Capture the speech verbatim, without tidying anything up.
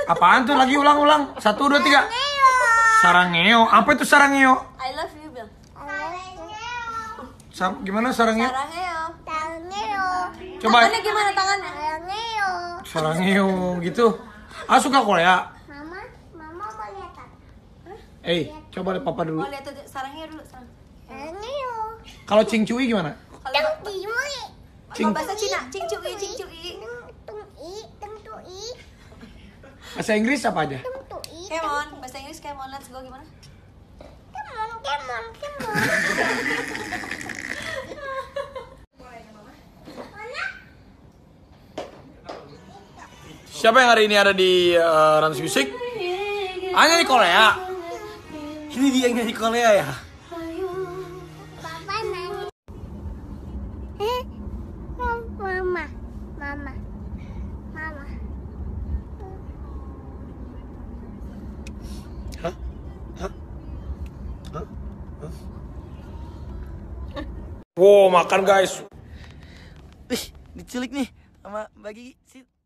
Apaan tuh lagi ulang-ulang? Satu, dua, tiga. Sarangeo. Apa itu sarangeo? I love you, Bill. Sam, gimana sarangeo? Sarangeo. Sarangeo. Coba. Tangannya gimana tangannya? Sarangeo. Sarangeo gitu. Ah, suka Korea? Mama, mama mau lihat apa? Eh, coba lihat papa dulu. Oh, lihat tuh sarangeo dulu, sarang. Sarangeo. Kalau cingcui gimana? Kalau Tiwi. Cing. bahasa Cina, cingcui, cingcui. Tung i, tung tu i, Bahasa Inggris apa aja? tung tu i. Come on, bahasa Inggris come on, let's go gimana? Come on, come on, come on. Siapa yang hari ini ada di uh, Rans Music? Ah, nyanyi Korea. Ini dia yang nyanyi Korea ya? Papa nanya. Eh, mama, mama, mama. Hah? Hah? Hah? Hah? Wow, makan guys. Wih, diculik nih sama Mbak Gigi.